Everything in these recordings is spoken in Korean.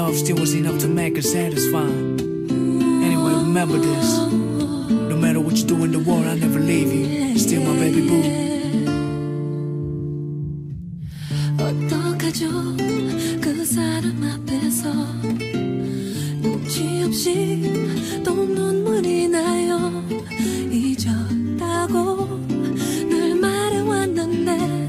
love still was enough to make her satisfied. Anyway, remember this. No matter what you do in the world, I'll never leave you. Still my baby boo. 어떡하죠 그 사람 앞에서 눈치 없이 또 눈물이 나요. 잊었다고 늘 말해왔는데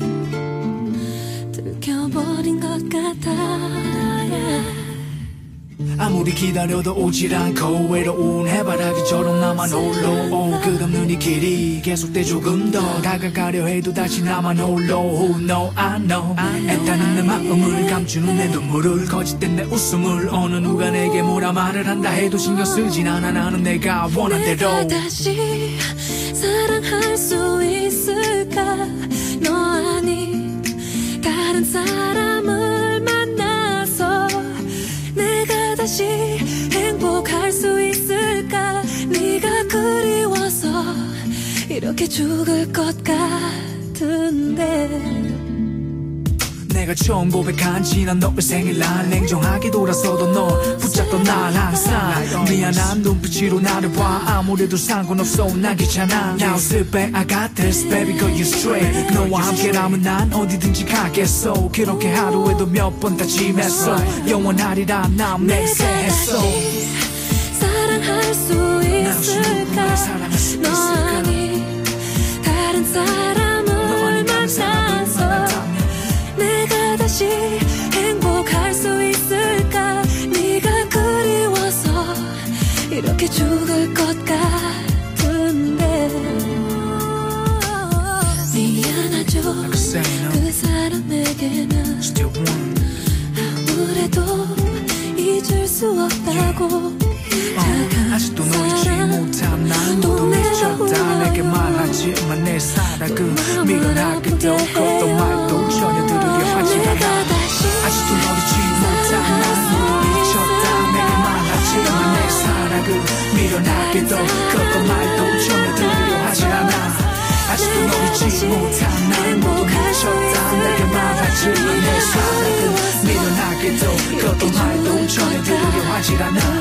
들켜버린 것 같아. 아무리 기다려도 오질 않고 외로운 해바라기처럼 나만 홀로 끝없는 이 길이 계속돼 조금 더 다가가려 해도 다시 나만 홀로 Who know I know 애타는 내 마음을 감추는 내 눈물을 거짓된 내 웃음을 어느 누가 내게 뭐라 말을 한다 해도 신경 쓰진 않아. 나는 내가 원한 대로 내가 다시 사랑할 수 있을까. 너 아닌 다른 사람을 만나서 내가 다시 행복할 수 있을까. 네가 그리워서 이렇게 죽을 것 같은데. 내가 처음 고백한 지난 너의 생일날 냉정하게 돌아서도 너 붙잡던 날 항상 미안한 눈빛으로 나를 봐. 아무래도 상관없어 난 괜찮아. Now sit back I got this baby girl you straight. 너와 함께라면 난 어디든지 가겠어. 그렇게 하루에도 몇 번 다짐했어. 영원하리라 난 맹세했어. 사랑할 수 있을까. 너 아닌 다른 사람을 만나서 내가 다시 행복할 수 있을까. 네가 그리워서 이렇게 죽을 것 같은데. 미안하죠 그 사람에게는 아무래도 잊을 수 없다고. 아직도 너 잊지 못한 난 너도 미쳤다. 내게 말하지만 내 사랑은 미련하게도 걷도 말도 전혀 들으려 하지 않아. 아직도 너 잊지 못한 난 너도 미쳤다. 내게 말하지만 내 사랑은 미련하게도 걷도 말도 전혀 들으려 하지 않아. 아직도 너 잊지 못한 난 너도 미쳤다. 내게 말하지만 내 사랑은 미련하게도 걷도 말도 전혀 들으려 하지 않아.